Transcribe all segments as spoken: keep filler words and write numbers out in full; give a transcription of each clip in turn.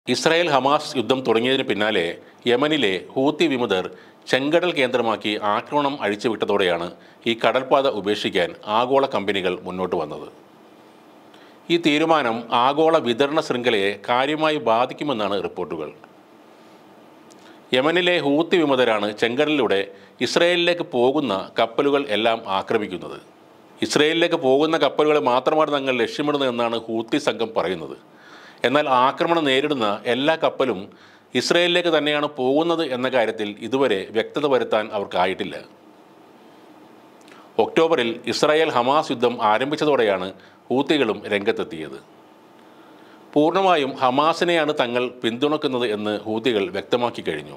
Israel Hamas യുദ്ധം തുടങ്ങിയതിന് പിന്നാലെ യമനിലെ ഹൂത്തി വിമതർ ചെങ്കടൽ കേന്ദ്രമാക്കി ആക്രമണം അഴിച്ചുവിട്ടതോടെയാണ് ഈ കടൽപ്പാത ഉപേക്ഷിക്കാൻ ആഗോള കമ്പനികൾ മുന്നോട്ട് വന്നത്. ഈ തീരുമാനം ആഗോള വിതരണ ശൃംഖലയെ കാര്യമായി ബാധിക്കുമെന്നാണ് റിപ്പോർട്ടുകൾ. യമനിലെ ഹൂത്തി വിമതരാണ് ചെങ്കടലിലൂടെ ഇസ്രായേലിലേക്ക് പോകുന്ന കപ്പലുകൾ എല്ലാം ആക്രമിക്കുന്നത്. ഇസ്രായേലിലേക്ക് പോകുന്ന കപ്പലുകൾ മാത്രമാണ് തങ്ങൾ ലക്ഷ്യമിടുന്നതെന്നാണ് ഹൂത്തി സംഘം പറയുന്നത്. എന്നാൽ ആക്രമണം നേരിടുന്ന എല്ലാ കപ്പലും ഇസ്രായേലിലേക്ക് തന്നെയാണ് പോകുന്നത് എന്ന കാര്യത്തിൽ ഇതുവരെ വ്യക്തത വരുത്താൻ അവർക്കായിട്ടില്ല. ഒക്ടോബറിൽ ഇസ്രായേൽ ഹമാസ് യുദ്ധം ആരംഭിച്ചതോടെയാണ് ഹൂത്തികളും രംഗത്തെത്തിയത്. പൂർണ്ണമായും ഹമാസിനെയാണ് തങ്ങൾ പിന്തുണക്കുന്നത് എന്ന് ഹൂത്തികൾ വ്യക്തമാക്കി കഴിഞ്ഞു.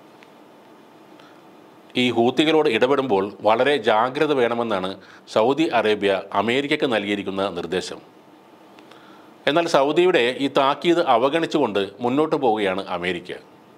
ഈ ഹൂത്തികളോട് ഇടപെടുമ്പോൾ വളരെ ജാഗ്രത വേണമെന്നാണ് സൗദി അറേബ്യ അമേരിക്കയ്ക്ക് നൽകിയിരിക്കുന്ന നിർദ്ദേശം. എന്നാൽ സൗദിയുടെ ഈ താക്കീത് അവഗണിച്ചുകൊണ്ട് മുന്നോട്ട് പോവുകയാണ് അമേരിക്ക.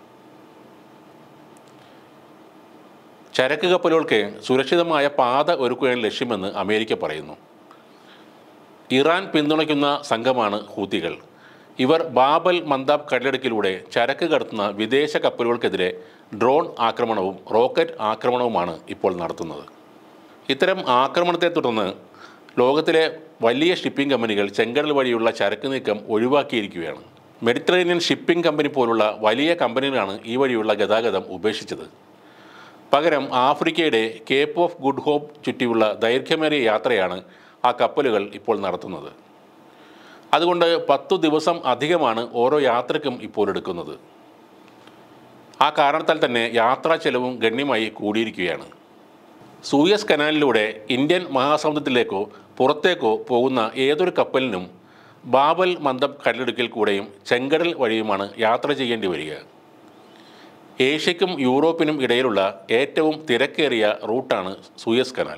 ചരക്ക് കപ്പലുകൾക്ക് സുരക്ഷിതമായ പാത ഒരുക്കുകയാണ് ലക്ഷ്യമെന്ന് അമേരിക്ക പറയുന്നു. ഇറാൻ പിന്തുണയ്ക്കുന്ന സംഘമാണ് ഹൂത്തികൾ. ഇവർ ബാബൽ മന്ദാബ് കടലിടുക്കിലൂടെ ചരക്ക് കടത്തുന്ന വിദേശ കപ്പലുകൾക്കെതിരെ ഡ്രോൺ ആക്രമണവും റോക്കറ്റ് ആക്രമണവുമാണ് ഇപ്പോൾ നടത്തുന്നത്. ഇത്തരം ആക്രമണത്തെ തുടർന്ന് ലോകത്തിലെ വലിയ ഷിപ്പിംഗ് കമ്പനികൾ ചെങ്കടൽ വഴിയുള്ള ചരക്ക് നീക്കം ഒഴിവാക്കിയിരിക്കുകയാണ്. മെഡിറ്ററേനിയൻ ഷിപ്പിംഗ് കമ്പനി പോലുള്ള വലിയ കമ്പനികളാണ് ഈ വഴിയുള്ള ഗതാഗതം ഉപേക്ഷിച്ചത്. പകരം ആഫ്രിക്കയുടെ കേപ്പ് ഓഫ് ഗുഡ് ഹോപ്പ് ചുറ്റിയുള്ള ദൈർഘ്യമേറിയ യാത്രയാണ് ആ കപ്പലുകൾ ഇപ്പോൾ നടത്തുന്നത്. അതുകൊണ്ട് പത്തു ദിവസം അധികമാണ് ഓരോ യാത്രയ്ക്കും ഇപ്പോൾ എടുക്കുന്നത്. ആ കാരണത്താൽ തന്നെ യാത്രാ ചെലവും ഗണ്യമായി കൂടിയിരിക്കുകയാണ്. സൂയസ് കനാലിലൂടെ ഇന്ത്യൻ മഹാസമുദ്രത്തിലേക്കോ പുറത്തേക്കോ പോകുന്ന ഏതൊരു കപ്പലിനും ബാബൽ മന്ദബ് കടലിടുക്കിൽ കൂടെയും ചെങ്കടൽ വഴിയുമാണ് യാത്ര ചെയ്യേണ്ടി വരിക. ഏഷ്യയ്ക്കും യൂറോപ്പിനും ഇടയിലുള്ള ഏറ്റവും തിരക്കേറിയ റൂട്ടാണ് സൂയസ് കനാൽ.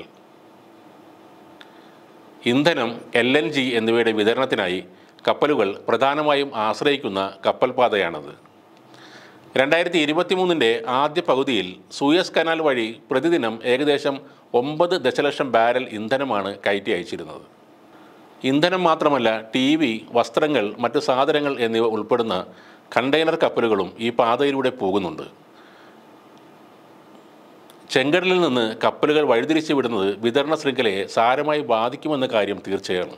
ഇന്ധനം, എൽ എൻ ജി എന്നിവയുടെ വിതരണത്തിനായി കപ്പലുകൾ പ്രധാനമായും ആശ്രയിക്കുന്ന കപ്പൽപാതയാണത്. രണ്ടായിരത്തി ഇരുപത്തി മൂന്നിൻ്റെ ആദ്യ പകുതിയിൽ സൂയസ് കനാൽ വഴി പ്രതിദിനം ഏകദേശം ഒമ്പത് ദശലക്ഷം ബാരൽ ഇന്ധനമാണ് കയറ്റി അയച്ചിരുന്നത്. ഇന്ധനം മാത്രമല്ല, ടി വി, വസ്ത്രങ്ങൾ, മറ്റ് സാധനങ്ങൾ എന്നിവ ഉൾപ്പെടുന്ന കണ്ടെയ്നർ കപ്പലുകളും ഈ പാതയിലൂടെ പോകുന്നുണ്ട്. ചെങ്കടലിൽ നിന്ന് കപ്പലുകൾ വഴിതിരിച്ചു വിടുന്നത് വിതരണ ശൃംഖലയെ സാരമായി ബാധിക്കുമെന്ന കാര്യം തീർച്ചയാണ്.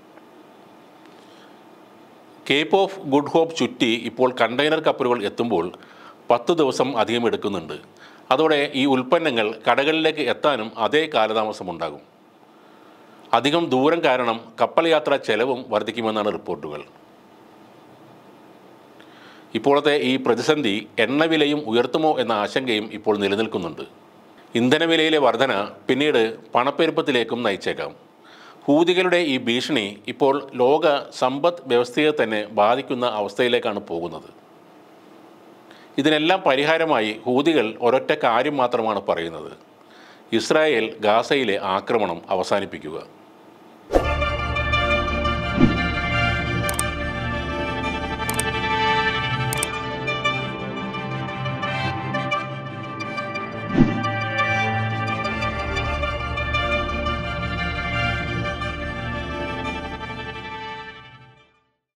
കേപ്പ് ഓഫ് ഗുഡ് ഹോപ്പ് ചുറ്റി ഇപ്പോൾ കണ്ടെയ്നർ കപ്പലുകൾ എത്തുമ്പോൾ പത്ത് ദിവസം അധികം എടുക്കുന്നുണ്ട്. അതോടെ ഈ ഉൽപ്പന്നങ്ങൾ കടകളിലേക്ക് എത്താനും അതേ കാലതാമസമുണ്ടാകും. അധികം ദൂരം കാരണം കപ്പൽ യാത്രാ ചെലവും വർദ്ധിക്കുമെന്നാണ് റിപ്പോർട്ടുകൾ. ഇപ്പോഴത്തെ ഈ പ്രതിസന്ധി എണ്ണവിലയും ഉയർത്തുമോ എന്ന ആശങ്കയും ഇപ്പോൾ നിലനിൽക്കുന്നുണ്ട്. ഇന്ധനവിലയിലെ വർധന പിന്നീട് പണപ്പെരുപ്പത്തിലേക്കും നയിച്ചേക്കാം. ഹൂതികളുടെ ഈ ഭീഷണി ഇപ്പോൾ ലോക സമ്പദ് വ്യവസ്ഥയെ തന്നെ ബാധിക്കുന്ന അവസ്ഥയിലേക്കാണ് പോകുന്നത്. ഇതിനെല്ലാം പരിഹാരമായി ഹൂതികൾ ഒരൊറ്റ കാര്യം മാത്രമാണ് പറയുന്നത്: ഇസ്രായേൽ ഗാസയിലെ ആക്രമണം അവസാനിപ്പിക്കുക.